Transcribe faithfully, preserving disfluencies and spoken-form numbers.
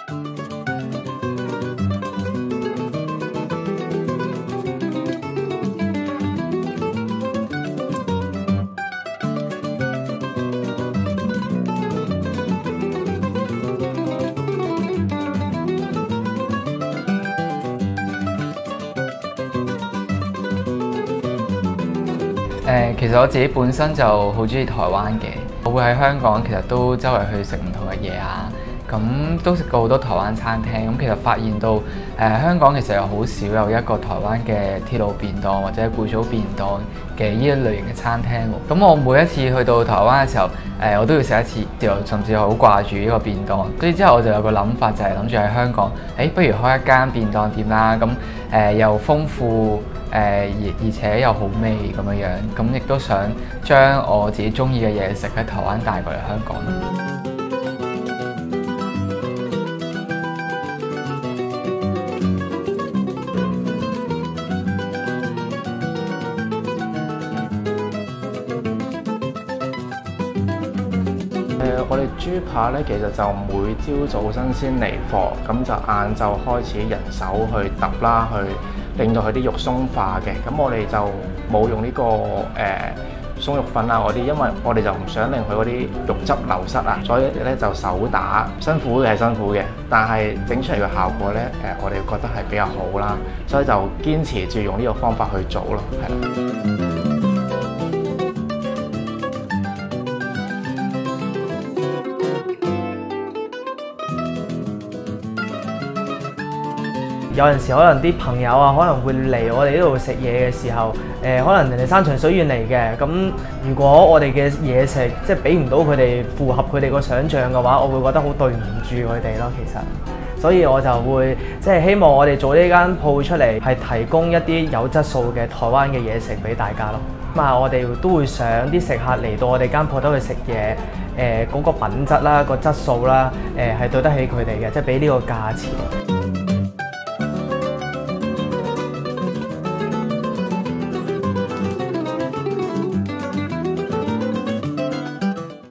誒，其實我自己本身就好中意台灣嘅，我會喺香港其實都周圍去食唔同嘅嘢啊，咁都食過好多台灣餐廳，咁其實發現到誒、呃、香港其實又好少有一個台灣嘅鐵路便當或者古早便當嘅呢一類型嘅餐廳喎。咁我每一次去到台灣嘅時候，誒、呃、我都要食一次，之後甚至好掛住呢個便當。所以之後我就有個諗法，就係諗住喺香港，誒不如開一間便當店啦，咁誒、呃、又豐富。誒而而且又好味咁樣樣，咁亦都想將我自己中意嘅嘢食喺台灣帶過嚟香港。 誒，我哋豬扒咧，其實就每朝早新鮮嚟貨，咁就晏晝開始人手去揼啦，去令到佢啲肉鬆化嘅。咁我哋就冇用呢、這個誒、呃、鬆肉粉啊嗰啲，因為我哋就唔想令佢嗰啲肉汁流失啊，所以咧就手打，辛苦嘅係辛苦嘅，但係整出嚟嘅效果咧，誒、呃、我哋覺得係比較好啦，所以就堅持住用呢個方法去做咯，係啦。 有陣時可能啲朋友啊，可能會嚟我哋呢度食嘢嘅時候，誒、呃、可能人哋山長水遠嚟嘅，咁如果我哋嘅嘢食即係俾唔到佢哋符合佢哋個想像嘅話，我會覺得好對唔住佢哋咯。其實，所以我就會即係希望我哋做呢間鋪出嚟係提供一啲有質素嘅台灣嘅嘢食俾大家咯。咁啊，我哋都會想啲食客嚟到我哋間鋪頭去食嘢，誒、呃、嗰、嗰個品質啦、個質素啦，誒、呃、係對得起佢哋嘅，即係俾呢個價錢。